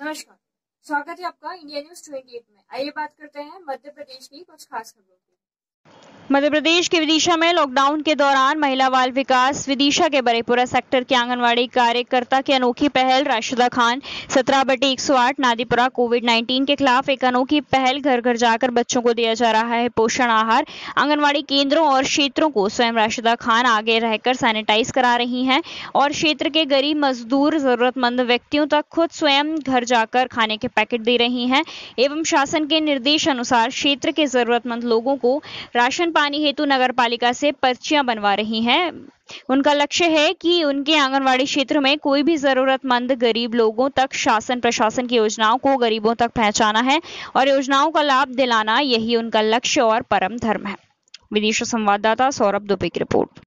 नमस्कार, स्वागत है आपका इंडिया न्यूज 28 में। आइए बात करते हैं मध्य प्रदेश की कुछ खास खबरों की। मध्य प्रदेश के विदिशा में लॉकडाउन के दौरान महिला बाल विकास विदिशा के बरेपुरा सेक्टर के आंगनवाड़ी कार्यकर्ता की अनोखी पहल। राशिदा खान 17/108 नादीपुरा। कोविड-19 के खिलाफ एक अनोखी पहल, घर घर जाकर बच्चों को दिया जा रहा है पोषण आहार। आंगनवाड़ी केंद्रों और क्षेत्रों को स्वयं राशिदा खान आगे रहकर सैनिटाइज करा रही हैं और क्षेत्र के गरीब, मजदूर, जरूरतमंद व्यक्तियों तक खुद स्वयं घर जाकर खाने के पैकेट दे रही हैं एवं शासन के निर्देश अनुसार क्षेत्र के जरूरतमंद लोगों को राशन पानी हेतु नगर पालिका से पर्चियां बनवा रही हैं। उनका लक्ष्य है कि उनके आंगनवाड़ी क्षेत्र में कोई भी जरूरतमंद गरीब लोगों तक शासन प्रशासन की योजनाओं को गरीबों तक पहुंचाना है और योजनाओं का लाभ दिलाना, यही उनका लक्ष्य और परम धर्म है। विदिशा संवाददाता सौरभ दुबे की रिपोर्ट।